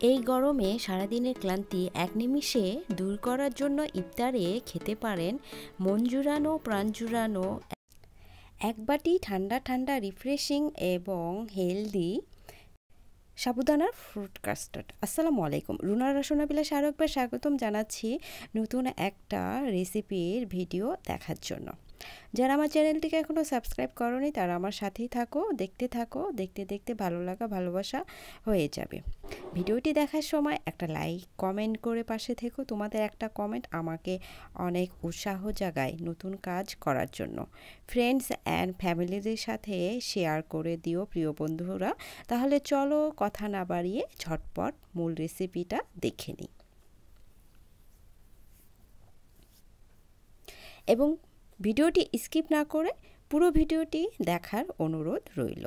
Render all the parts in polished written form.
এই গরমে সারাদিনের ক্লান্তি এক নিমিষে দূর করার জন্য ইফতারে খেতে পারেন মন জুড়ানো প্রাণ জুড়ানো এক বাটি ঠান্ডা ঠান্ডা রিফ্রেশিং এবং হেলদি সাবুদানার ফ্রুট কাস্টার্ড। আসসালামু আলাইকুম, রুনার রাসোনা বিলাস আরও একবার স্বাগতম জানাচ্ছি নতুন একটা রেসিপির ভিডিও দেখার জন্য। যারা আমার চ্যানেলটিকে এখনও সাবস্ক্রাইব করোনি তারা আমার সাথেই থাকো, দেখতে দেখতে ভালো লাগা ভালোবাসা হয়ে যাবে। ভিডিওটি দেখার সময় একটা লাইক কমেন্ট করে পাশে থেকো। তোমাদের একটা কমেন্ট আমাকে অনেক উৎসাহ জাগায় নতুন কাজ করার জন্য। ফ্রেন্ডস অ্যান্ড ফ্যামিলিদের সাথে শেয়ার করে দিও প্রিয় বন্ধুরা। তাহলে চলো কথা না বাড়িয়ে ঝটপট মূল রেসিপিটা দেখে নিই এবং ভিডিওটি স্কিপ না করে পুরো ভিডিওটি দেখার অনুরোধ রইল।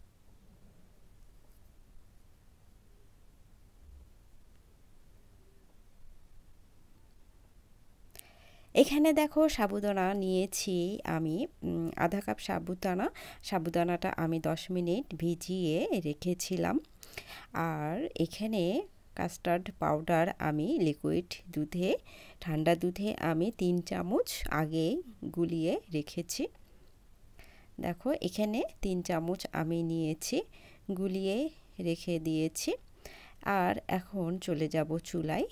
এখানে দেখো সাবুদানা নিয়েছি আমি আধা কাপ সাবুদানাটা আমি 10 মিনিট ভিজিয়ে রেখেছিলাম। আর এখানে কাস্টার্ড পাউডার আমি লিকুইড দুধে ঠান্ডা দুধে আমি 3 চামচ আগে গুলিয়ে রেখেছি। দেখো এখানে 3 চামচ আমি নিয়েছি, গুলিয়ে রেখে দিয়েছি। আর এখন চলে যাব চুলায়।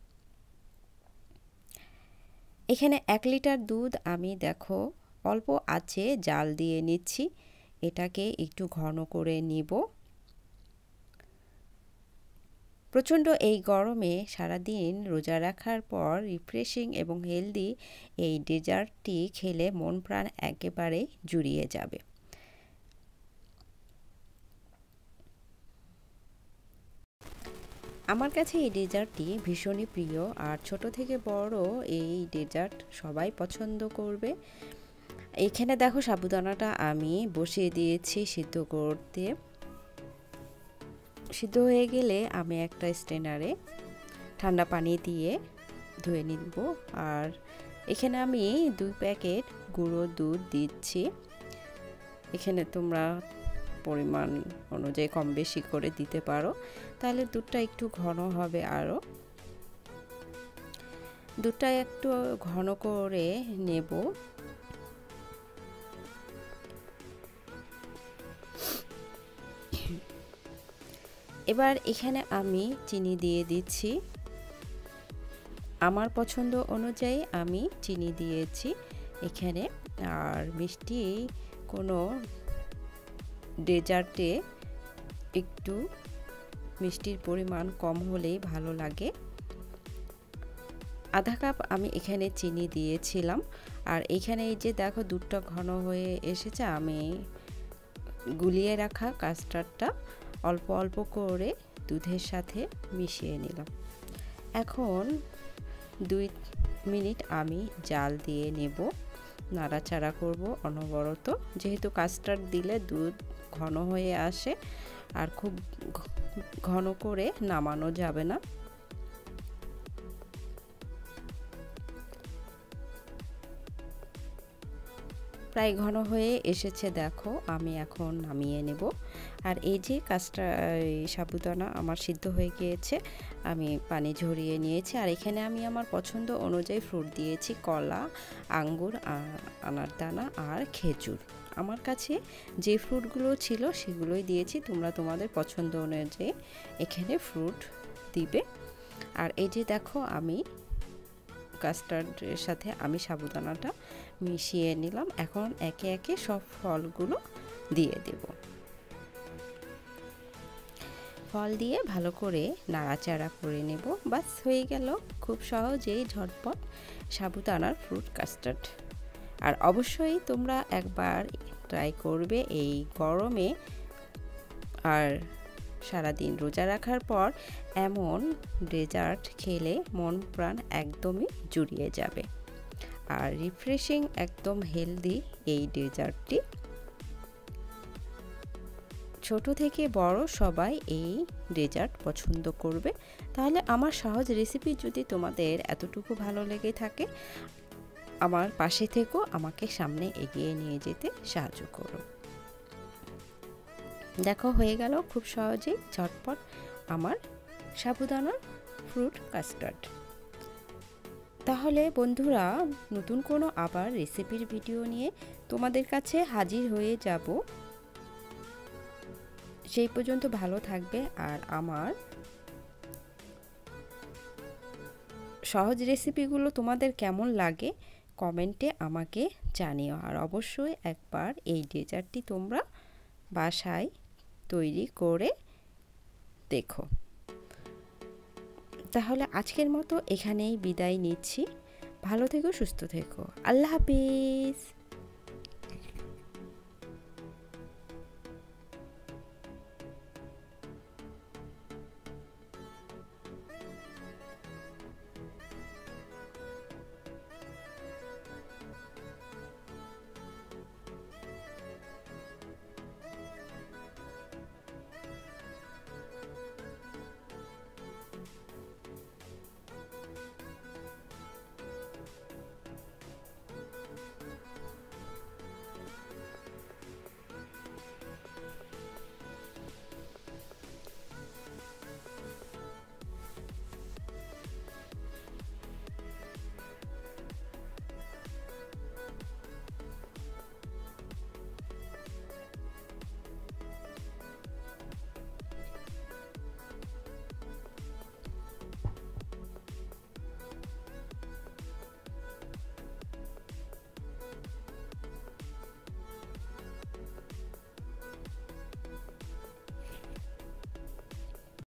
এখানে 1 লিটার দুধ আমি দেখো অল্প আঁচে জাল দিয়ে নিচ্ছি। এটাকে একটু ঘন করে নিব। প্রচণ্ড এই গরমে সারাদিন রোজা রাখার পর রিফ্রেশিং এবং হেলদি এই ডেজার্টটি খেলে মন প্রাণ একেবারে জুড়িয়ে যাবে। আমার কাছে এই ডেজার্টটি ভীষণই প্রিয়, আর ছোট থেকে বড় এই ডেজার্ট সবাই পছন্দ করবে। এখানে দেখো সাবুদানাটা আমি বসিয়ে দিয়েছি সিদ্ধ করতে। সিদ্ধ হয়ে গেলে আমি একটা স্ট্রেনারে ঠান্ডা পানি দিয়ে ধুয়ে নিব। আর এখানে আমি 2 প্যাকেট গুঁড়ো দুধ দিচ্ছি। এখানে তোমরা পরিমাণ অনুযায়ী কম বেশি করে দিতে পারো, তাহলে দুধটা একটু ঘন হবে। আরও দুধটা একটু ঘন করে নেব। এবার এখানে আমি চিনি দিয়ে দিচ্ছি। আমার পছন্দ অনুযায়ী আমি চিনি দিয়েছি এখানে। আর মিষ্টি কোনো ডেজার্টে একটু মিষ্টির পরিমাণ কম হলেই ভালো লাগে। আধা কাপ আমি এখানে চিনি দিয়েছিলাম। আর এখানে এই যে দেখো দুধটা ঘন হয়ে এসেছে, আমি গুলিয়ে রাখা কাস্টার্ডটা অল্প অল্প করে দুধের সাথে মিশিয়ে নিলাম। এখন 2 মিনিট আমি জাল দিয়ে নেব, নাড়াচাড়া করব অনবরত। যেহেতু কাস্টার্ড দিলে দুধ ঘন হয়ে আসে, আর খুব ঘন করে নামানো যাবে না। প্রায় ঘন হয়ে এসেছে দেখো, আমি এখন নামিয়ে নেব। আর এই যে সাবুদানা আমার সিদ্ধ হয়ে গিয়েছে, আমি পানি ঝরিয়ে নিয়েছি। আর এখানে আমি আমার পছন্দ অনুযায়ী ফ্রুট দিয়েছি, কলা, আঙ্গুর, আনারদানা আর খেজুর। আমার কাছে যে ফ্রুটগুলো ছিল সেগুলোই দিয়েছি, তোমরা তোমাদের পছন্দ অনুযায়ী এখানে ফ্রুট দিবে। আর এই যে দেখো আমি কাস্টার্ডের সাথে আমি সাবুদানাটা মিশিয়ে নিলাম। এখন একে একে সব ফলগুলো দিয়ে দেব। ফল দিয়ে ভালো করে নাড়াচাড়া করে নেব। বাস হয়ে গেল খুব সহজেই ঝটপট সাবুদানার ফ্রুট কাস্টার্ড। আর অবশ্যই তোমরা একবার ট্রাই করবে এই গরমে। আর সারাদিন রোজা রাখার পর এমন ডেজার্ট খেলে মন প্রাণ একদমই জুড়িয়ে যাবে। আর রিফ্রেশিং একদম হেলদি এই ডেজার্টটি ছোট থেকে বড় সবাই এই ডেজার্ট পছন্দ করবে। তাহলে আমার সহজ রেসিপি যদি তোমাদের এতটুকু ভালো লেগে থাকে, আমার পাশে থেকো, আমাকে সামনে এগিয়ে নিয়ে যেতে সাহায্য করো। দেখো হয়ে গেল খুব সহজেই ঝটপট আমার সাবুদানার ফ্রুট কাস্টার্ড। তাহলে বন্ধুরা, নতুন কোনো আবার রেসিপির ভিডিও নিয়ে তোমাদের কাছে হাজির হয়ে যাব। সেই পর্যন্ত ভালো থাকবে, আর আমার সহজ রেসিপিগুলো তোমাদের কেমন লাগে কমেন্টে আমাকে জানিও। আর অবশ্যই একবার এই ডেজার্টটি তোমরা বাসায় তৈরি করে দেখো। তাহলে আজকের মতো এখানেই বিদায় নিচ্ছি। ভালো থেকো, সুস্থ থেকো। আল্লাহ হাফিজ।